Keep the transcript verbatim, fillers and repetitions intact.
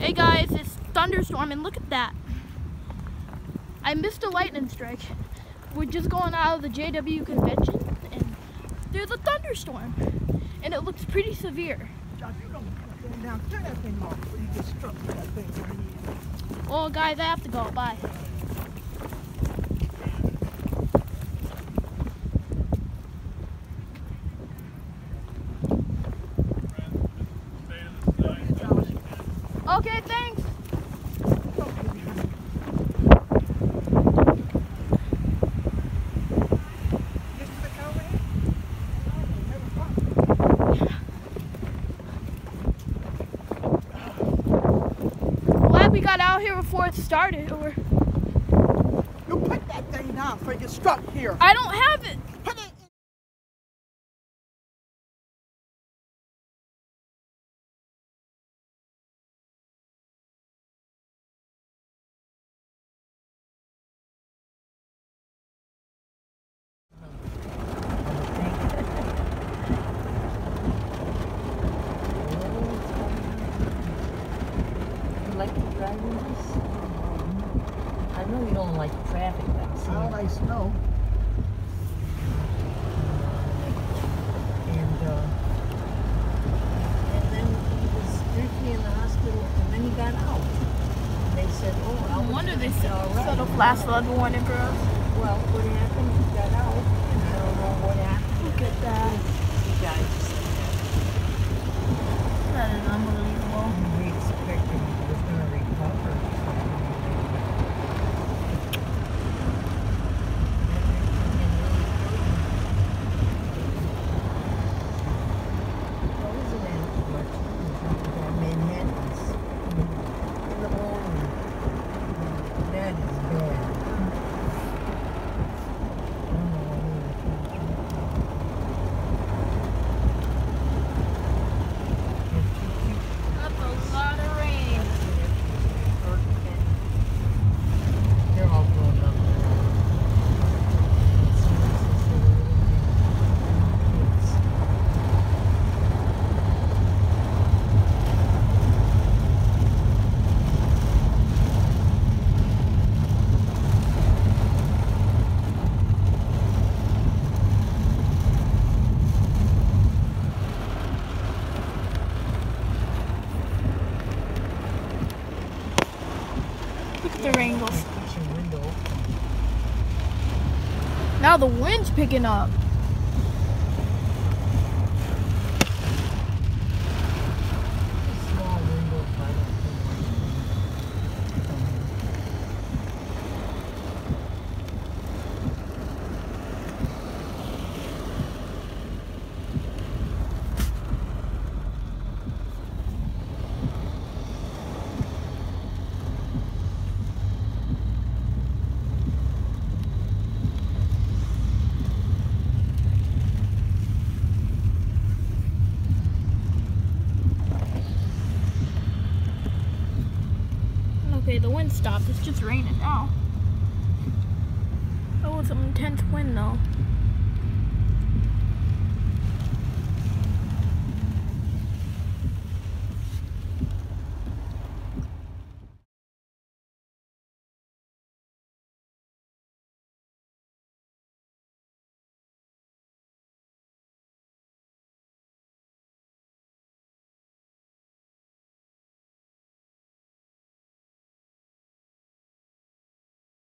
Hey guys, it's Thunderstorm, and look at that. I missed a lightning strike. We're just going out of the J W convention, and there's a thunderstorm, and it looks pretty severe. Josh, you don't want to down. Turn that thing off before you get struck with that thing. Well, guys, I have to go. Bye. Okay, thanks. Glad we got out here before it started. Or You put that thing down before you get struck here. I don't have it. Put it. Like to drive in this? I know you don't like traffic, but I'm How saying. nice snow. And, uh, and then he was briefly in the hospital, and then he got out. And they said, oh, No Albert's wonder they gonna be set all right. set a flash flood warning for us. Well, what happened? He got out, and I don't know what happened. Look at that. He died just like that. That is unbelievable. We expected he was going to recover. That's a lot of rain. They're all grown up. Look at the rain goes. Kitchen window. Now the wind's picking up. Small window by the Okay, the wind stopped. It's just raining now. That was an intense wind though.